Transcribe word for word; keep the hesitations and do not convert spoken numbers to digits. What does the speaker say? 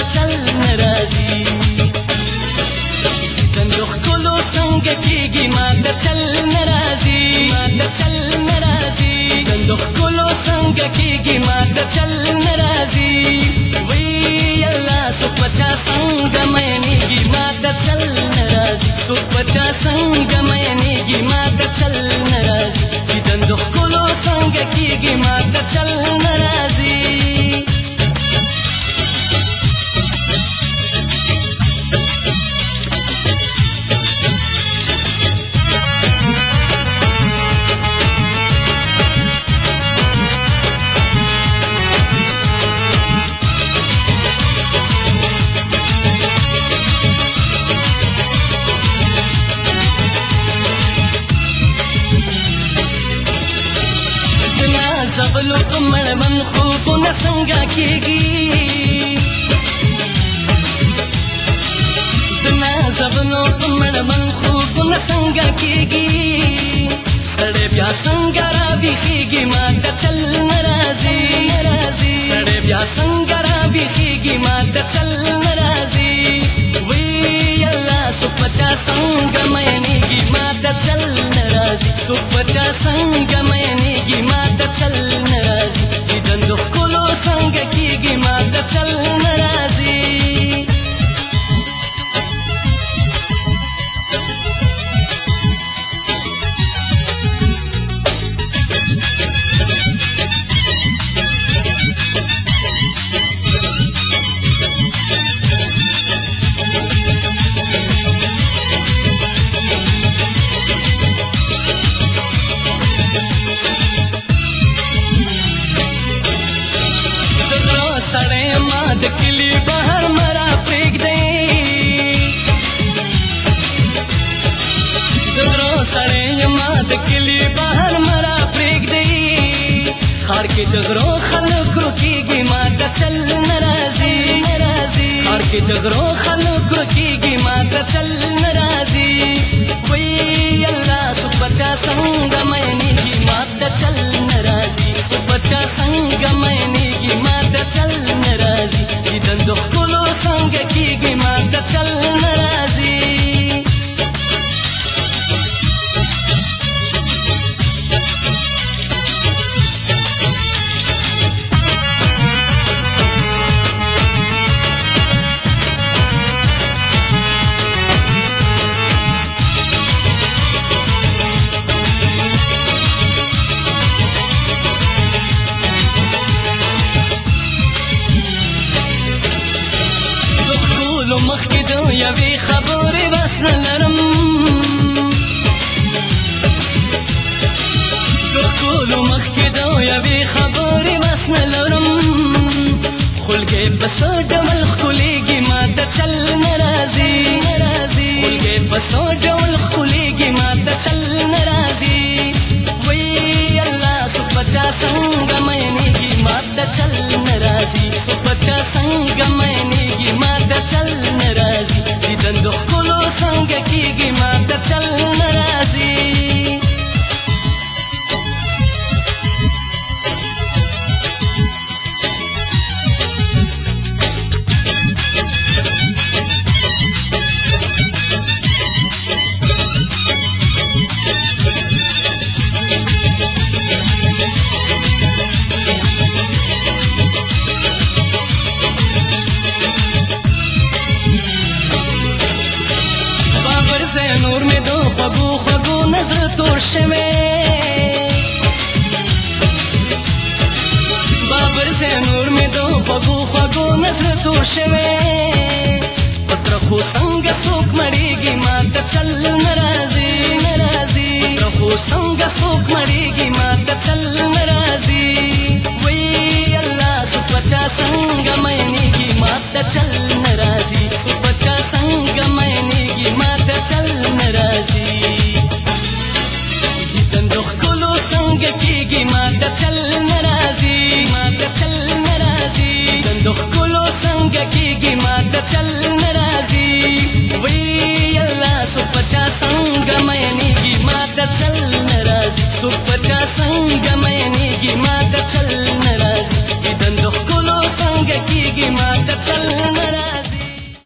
چل ناراضي دندو ښکلو څنګه کېږي ما د چل ناراضي ما د چل ناراضي دندو ښکلو څنګه کېږي ما د چل ناراضي وی الله څوک په چا څنګه مینېږي ما د چل ناراضي څوک په چا څنګه مینېږي ما د چل ناراضي دندو ښکلو څنګه کېږي ما د چل ناراضي زبلو کمړ من خوبونه څنګه کېږي دنا زبلو کمړ من خوبونه څنګه کېږي سړی بیا څنګه راویښېږي ما د چل ناراضي سړی بیا څنګه راویښېږي ما د چل ناراضي وی الله څوک په چا څنګه مینېږي ما د چل ناراضي څوک په چا څنګه مینېږي ما د چل ناراضي دندو ښکلو څنګه کېږي ما د چل ناراضي سړی ما د کلي بهر مرا پرېږدئ د زړه سړی ما د کلي بهر مرا پرېږدئ ښار کې د غرو خلکو کېږي ما د چل ناراضي ښار کې د غرو خلکو کېږي ما د چل ناراضي وی الله څوک په چا څنګه مینېږي ما د چل ناراضي څوک په چا څنګه مینېږي ما د چل ناراضي دندو ښکلو څنګه کېږي ما د چل ناراضي مخکې د یوې خبرې بس نه لرم د ټولو مخکې د یوې خبرې بس نه لرم خلګۍ په څه ډول ښکلېږي ما د چل ناراضي خلګۍ په څه ډول ښکلېږي ما د چل ناراضي وی الله څوک په چا څنګه مینېږي ما د چل ناراضي څوک په چا څنګه مینېږي ما د چل ناراضي دندو ښکلو څنګه کېږي ما د چل ناراضي نور مې د خوږو خوږو نظر تور شوی بابر سے نور مې د خوږو خوږو نظر تور شوی په ترخو څنګه څوک مړېږي ما د چل ناراضي په ترخو څنګه څوک مړېږي ما د چل ناراضي وی الله څوک په چا څنګه مینېږي ما د چل ناراضي څوک په چا څنګه مینېږي ما د چل ناراضي دندو ښکلو څنګه کېږي ما د چل